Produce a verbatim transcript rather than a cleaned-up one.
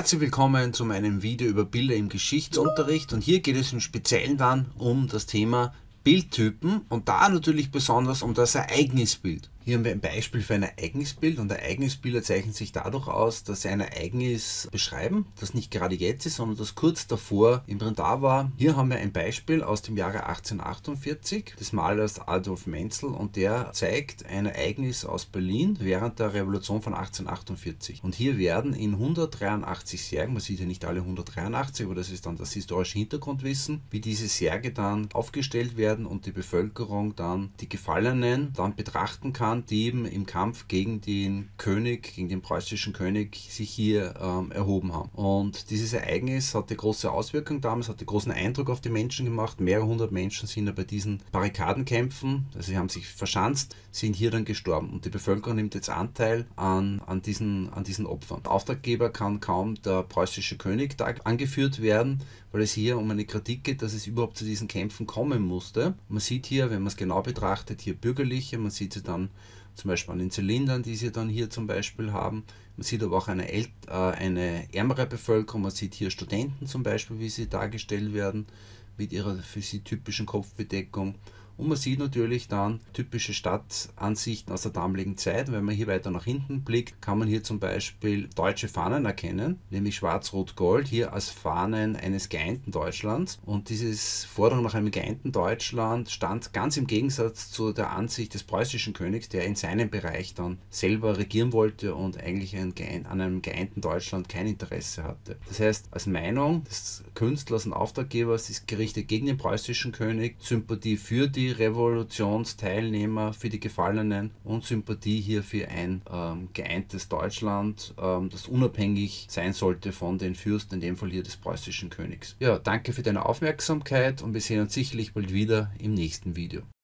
Herzlich willkommen zu meinem Video über Bilder im Geschichtsunterricht, und hier geht es im Speziellen dann um das Thema Bildtypen und da natürlich besonders um das Ereignisbild. Hier haben wir ein Beispiel für ein Ereignisbild, und Ereignisbilder zeichnen sich dadurch aus, dass sie ein Ereignis beschreiben, das nicht gerade jetzt ist, sondern das kurz davor im Prinzip da war. Hier haben wir ein Beispiel aus dem Jahre achtzehnhundertachtundvierzig des Malers Adolf Menzel, und der zeigt ein Ereignis aus Berlin während der Revolution von achtzehnhundertachtundvierzig. Und hier werden in hundertdreiundachtzig Särgen, man sieht ja nicht alle hundertdreiundachtzig, aber das ist dann das historische Hintergrundwissen, wie diese Särge dann aufgestellt werden und die Bevölkerung dann die Gefallenen dann betrachten kann, die eben im Kampf gegen den König, gegen den preußischen König sich hier ähm, erhoben haben. Und dieses Ereignis hatte große Auswirkungen damals, hatte großen Eindruck auf die Menschen gemacht. Mehrere hundert Menschen sind ja bei diesen Barrikadenkämpfen, also sie haben sich verschanzt, sind hier dann gestorben, und die Bevölkerung nimmt jetzt Anteil an, an, diesen, an diesen Opfern. Auftraggeber kann kaum der preußische König da angeführt werden, weil es hier um eine Kritik geht, dass es überhaupt zu diesen Kämpfen kommen musste. Man sieht hier, wenn man es genau betrachtet, hier Bürgerliche, man sieht sie dann zum Beispiel an den Zylindern, die sie dann hier zum Beispiel haben. Man sieht aber auch eine, ält äh, eine ärmere Bevölkerung, man sieht hier Studenten zum Beispiel, wie sie dargestellt werden, mit ihrer für sie typischen Kopfbedeckung. Und man sieht natürlich dann typische Stadtansichten aus der damaligen Zeit. Wenn man hier weiter nach hinten blickt, kann man hier zum Beispiel deutsche Fahnen erkennen, nämlich Schwarz-Rot-Gold, hier als Fahnen eines geeinten Deutschlands. Und dieses Forderung nach einem geeinten Deutschland stand ganz im Gegensatz zu der Ansicht des preußischen Königs, der in seinem Bereich dann selber regieren wollte und eigentlich an einem geeinten Deutschland kein Interesse hatte. Das heißt, als Meinung des Künstlers und Auftraggebers ist gerichtet gegen den preußischen König, Sympathie für die Revolutionsteilnehmer, für die Gefallenen und Sympathie hier für ein ähm, geeintes Deutschland, ähm, das unabhängig sein sollte von den Fürsten, in dem Fall hier des preußischen Königs. Ja, danke für deine Aufmerksamkeit, und wir sehen uns sicherlich bald wieder im nächsten Video.